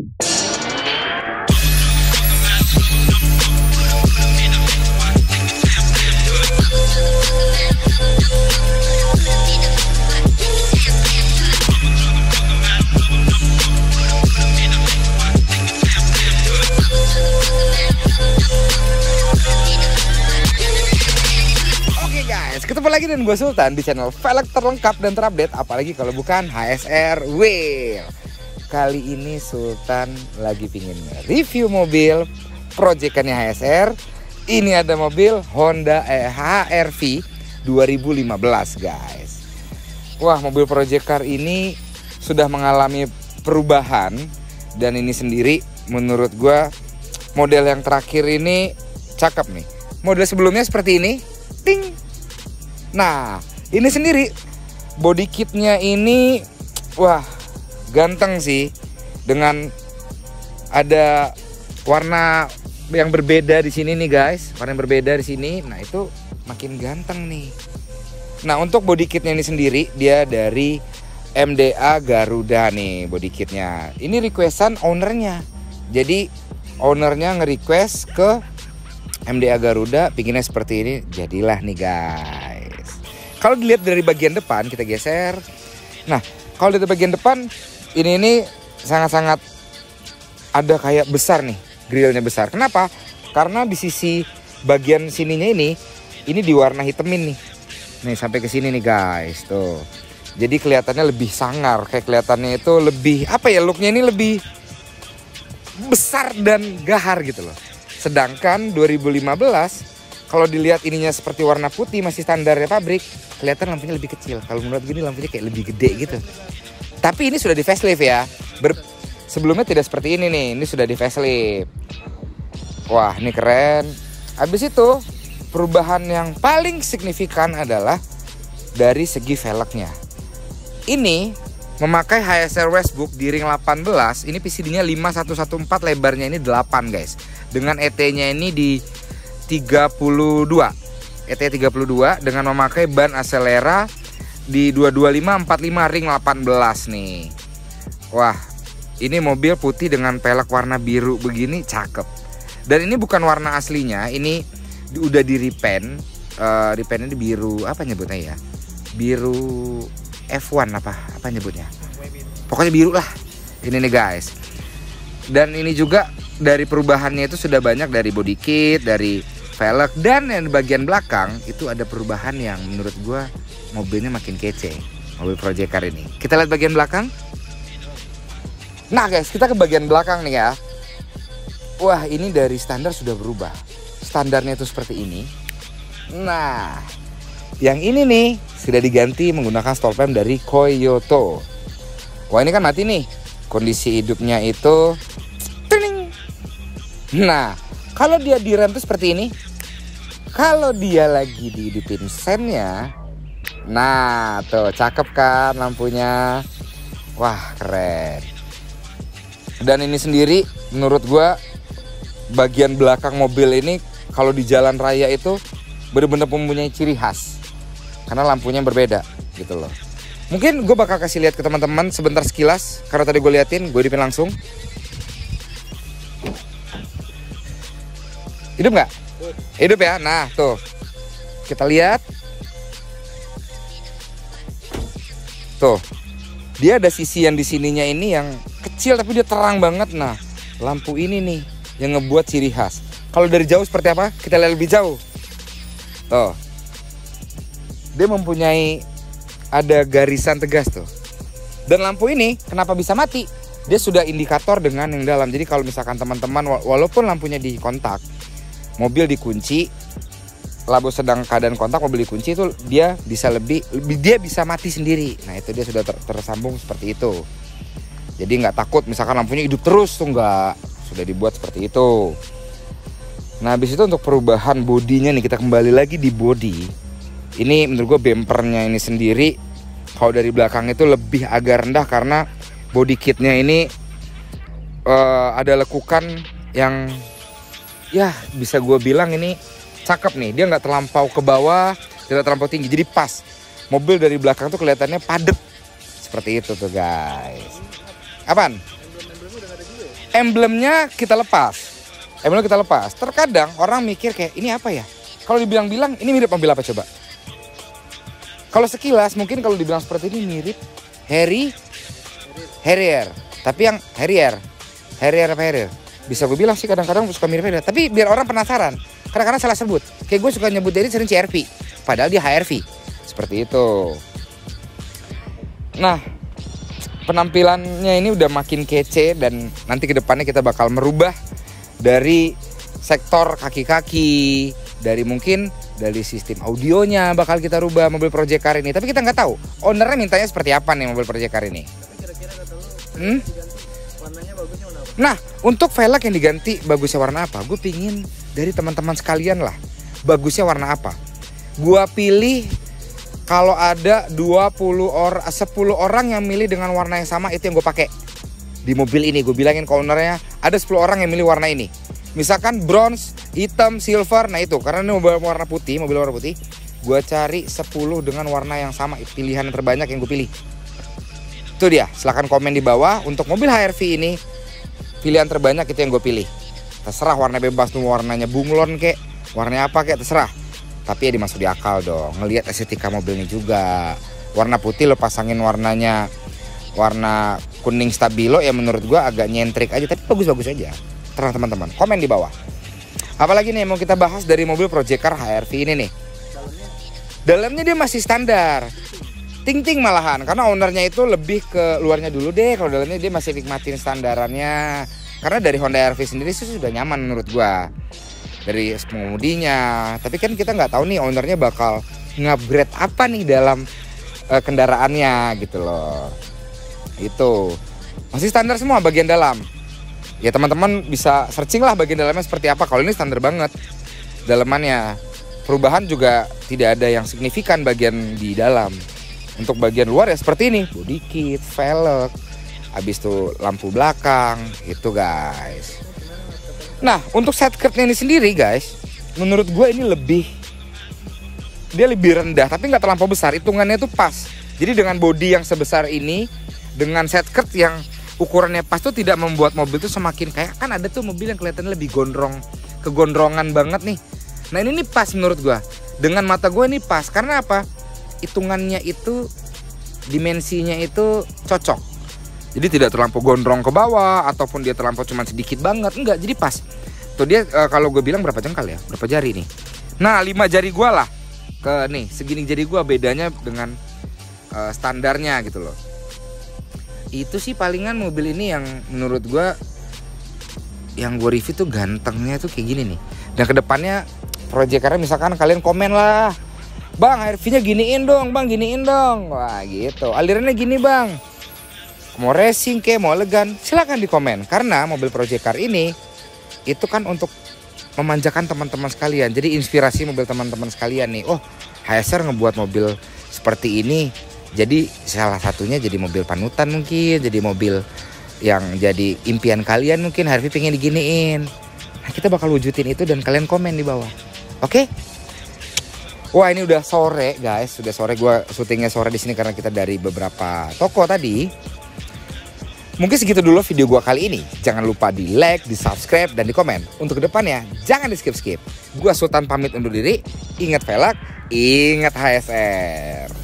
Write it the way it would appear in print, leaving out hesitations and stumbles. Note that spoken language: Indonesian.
Ketemu lagi dengan gue Sultan di channel velg terlengkap dan terupdate, apalagi kalau bukan HSR Wheel. Kali ini Sultan lagi pingin review mobil proyekannya HSR. Ini ada mobil Honda HR-V 2015 guys. Wah, mobil project car ini sudah mengalami perubahan, dan ini sendiri menurut gue model yang terakhir ini cakep nih. Model sebelumnya seperti ini, ting. Nah, ini sendiri body kitnya ini, wah, ganteng sih. Dengan ada warna yang berbeda di sini nih guys, warna yang berbeda di sini. Nah, itu makin ganteng nih. Nah, untuk body kitnya ini sendiri dia dari MDA Garuda nih body kitnya. Ini requestan ownernya. Jadi ownernya nge-request ke MDA Garuda, pinginnya seperti ini, jadilah nih guys. Kalau dilihat dari bagian depan, kita geser. Nah, kalau dari bagian depan ini sangat-sangat ada kayak besar nih, grillnya besar. Kenapa? Karena di sisi bagian sininya ini diwarna hitamin nih. Nih sampai ke sini nih guys, tuh. Jadi kelihatannya lebih sangar, kayak kelihatannya itu lebih apa ya, looknya ini lebih besar dan gahar gitu loh. Sedangkan 2015 kalau dilihat ininya seperti warna putih, masih standarnya pabrik, kelihatan lampunya lebih kecil. Kalau menurut gini lampunya kayak lebih gede gitu. Tapi ini sudah di facelift ya. Sebelumnya tidak seperti ini nih, ini sudah di facelift. Wah, ini keren. Habis itu perubahan yang paling signifikan adalah dari segi velgnya. Ini memakai HSR Westbrook di ring 18, ini PCD-nya 5114, lebarnya ini 8 guys. Dengan ET-nya ini di 32, ET 32 dengan memakai ban Acelera di 225/45 ring 18 nih. Wah, ini mobil putih dengan pelek warna biru begini cakep. Dan ini bukan warna aslinya, ini udah di repaint. Repaintnya di biru, apa nyebutnya ya? Biru F1 apa nyebutnya? Pokoknya biru lah. Ini nih guys. Dan ini juga dari perubahannya itu sudah banyak, dari body kit, dari velg, dan yang di bagian belakang itu ada perubahan yang menurut gue mobilnya makin kece. Mobil project car ini. Kita lihat bagian belakang. Nah guys, kita ke bagian belakang nih ya. Wah, ini dari standar sudah berubah. Standarnya itu seperti ini. Nah, yang ini nih sudah diganti menggunakan stall lamp dari Koyoto. Wah, ini kan mati nih. Kondisi hidupnya itu tening. Nah, kalau dia direm tuh seperti ini. Kalau dia lagi dihidupin sennya, nah tuh cakep kan lampunya. Wah, keren. Dan ini sendiri menurut gua bagian belakang mobil ini kalau di jalan raya itu benar-benar mempunyai ciri khas. Karena lampunya berbeda gitu loh. Mungkin gue bakal kasih lihat ke teman-teman sebentar sekilas, karena tadi gue liatin, gue hidupin langsung. Hidup nggak? Hidup ya. Nah tuh kita lihat. Tuh dia ada sisi yang di sininya ini yang kecil tapi dia terang banget. Nah, lampu ini nih yang ngebuat ciri khas. Kalau dari jauh seperti apa? Kita lihat lebih jauh. Tuh, dia mempunyai ada garisan tegas tuh. Dan lampu ini kenapa bisa mati? Dia sudah indikator dengan yang dalam. Jadi kalau misalkan teman-teman walaupun lampunya di kontak, mobil dikunci, lampu sedang keadaan kontak, mobil dikunci, itu dia bisa dia bisa mati sendiri. Nah, itu dia sudah tersambung seperti itu. Jadi nggak takut misalkan lampunya hidup terus tuh, nggak, sudah dibuat seperti itu. Nah, habis itu untuk perubahan bodinya nih, kita kembali lagi di body. Ini menurut gue bempernya ini sendiri kalau dari belakang itu lebih agak rendah karena body kitnya ini ada lekukan yang ya bisa gue bilang ini cakep nih. Dia nggak terlampau ke bawah, tidak terlampau tinggi, jadi pas. Mobil dari belakang tuh kelihatannya padet seperti itu tuh guys. Apaan? emblemnya kita lepas. Terkadang orang mikir kayak ini apa ya? Kalau dibilang-bilang ini mirip mobil apa coba? Kalau sekilas mungkin kalau dibilang seperti ini mirip Harrier. Tapi yang Harrier apa Harrier? Bisa gue bilang sih kadang-kadang suka mirip Harrier. Tapi biar orang penasaran. Kadang-kadang salah sebut. Kayak gue suka nyebut dari sering CR-V. Padahal dia HRV. Seperti itu. Nah, penampilannya ini udah makin kece. Dan nanti kedepannya kita bakal merubah dari sektor kaki-kaki. Dari sistem audionya bakal kita rubah mobil project car ini. Tapi kita nggak tahu ownernya mintanya seperti apa nih mobil project car ini. Kira-kira kata lu warnanya bagusnya warna apa? Nah, untuk velg yang diganti bagusnya warna apa? Gue pingin dari teman-teman sekalian lah. Bagusnya warna apa? Gue pilih kalau ada 10 orang yang milih dengan warna yang sama, itu yang gue pakai. Di mobil ini gue bilangin ke ownernya ada 10 orang yang milih warna ini. Misalkan bronze, hitam, silver, nah itu karena ini mobil warna putih, gue cari 10 dengan warna yang sama, pilihan yang terbanyak yang gue pilih. Itu dia, silahkan komen di bawah untuk mobil HRV ini pilihan terbanyak itu yang gue pilih. Terserah warna bebas tuh, warnanya bunglon kek, warnanya apa kek, terserah. Tapi ya dimasuk di akal dong, ngelihat estetika mobil ini juga. Warna putih lo pasangin warnanya warna kuning stabilo ya menurut gue agak nyentrik aja, tapi bagus-bagus aja. Terang teman-teman, komen di bawah. Apalagi nih yang mau kita bahas dari mobil project car HRV ini nih. Dalamnya dia masih standar. Ting-ting malahan, karena ownernya itu lebih ke luarnya dulu deh. Kalau dalamnya dia masih nikmatin standarannya. Karena dari Honda HRV sendiri sih sudah nyaman menurut gua. Dari pengemudinya. Tapi kan kita nggak tahu nih ownernya bakal nge-upgrade apa nih dalam kendaraannya gitu loh. Itu masih standar semua bagian dalam. Ya teman-teman bisa searching lah bagian dalamnya seperti apa. Kalau ini standar banget dalamannya. Perubahan juga tidak ada yang signifikan bagian di dalam. Untuk bagian luar ya seperti ini, body kit, velg, habis itu lampu belakang, itu guys. Nah untuk seatskirtnya ini sendiri guys, menurut gue ini dia lebih rendah, tapi nggak terlampau besar, hitungannya tuh pas. Jadi dengan body yang sebesar ini, dengan seatskirt yang ukurannya pas tuh tidak membuat mobil tuh semakin kayak, kan ada tuh mobil yang kelihatannya lebih kegondrongan banget nih. Nah ini pas menurut gue, dengan mata gue ini pas, karena apa? Hitungannya itu, dimensinya itu cocok. Jadi tidak terlampau gondrong ke bawah ataupun dia terlampau cuma sedikit banget, enggak, jadi pas. Tuh dia kalau gue bilang berapa jengkal ya? Berapa jari nih? Nah 5 jari gue lah ke nih, segini jari gue, bedanya dengan standarnya gitu loh. Itu sih palingan mobil ini yang menurut gue, yang gue review tuh gantengnya tuh kayak gini nih. Dan kedepannya project car misalkan kalian komen lah, Bang, HRV-nya giniin dong, Bang, giniin dong. Wah, gitu. Alirannya gini, Bang. Mau racing ke, mau elegan, silakan di komen. Karena mobil project car ini itu kan untuk memanjakan teman-teman sekalian. Jadi inspirasi mobil teman-teman sekalian nih. Oh, HSR ngebuat mobil seperti ini. Jadi salah satunya jadi mobil panutan mungkin, jadi mobil yang jadi impian kalian mungkin HRV pengen diginiin. Nah, kita bakal wujudin itu dan kalian komen di bawah. Oke? Wah ini udah sore guys, udah sore, gue syutingnya sore di sini karena kita dari beberapa toko tadi. Mungkin segitu dulu video gue kali ini. Jangan lupa di like, di subscribe, dan di komen. Untuk kedepannya jangan di skip. Gue Sultan pamit undur diri. Ingat velg, ingat HSR.